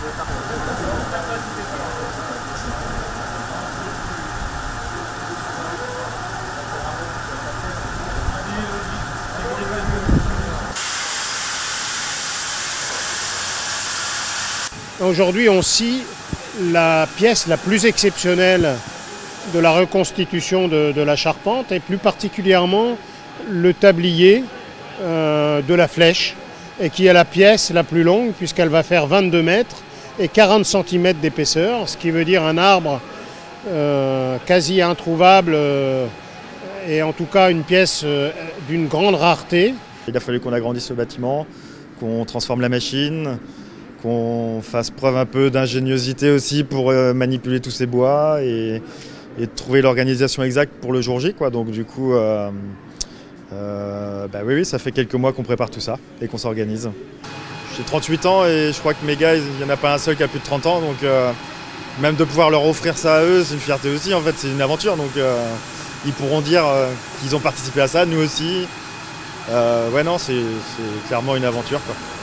Aujourd'hui, on scie la pièce la plus exceptionnelle de la reconstitution de la charpente, et plus particulièrement le tablier de la flèche, et qui est la pièce la plus longue puisqu'elle va faire 22 mètres et 40 cm d'épaisseur, ce qui veut dire un arbre quasi introuvable et en tout cas une pièce d'une grande rareté. Il a fallu qu'on agrandisse le bâtiment, qu'on transforme la machine, qu'on fasse preuve un peu d'ingéniosité aussi pour manipuler tous ces bois et trouver l'organisation exacte pour le jour J, quoi. Donc du coup, oui, ça fait quelques mois qu'on prépare tout ça et qu'on s'organise. J'ai 38 ans et je crois que mes gars, il n'y en a pas un seul qui a plus de 30 ans, donc même de pouvoir leur offrir ça à eux, c'est une fierté aussi, en fait, c'est une aventure, donc ils pourront dire qu'ils ont participé à ça, nous aussi. Ouais, non, c'est clairement une aventure, quoi.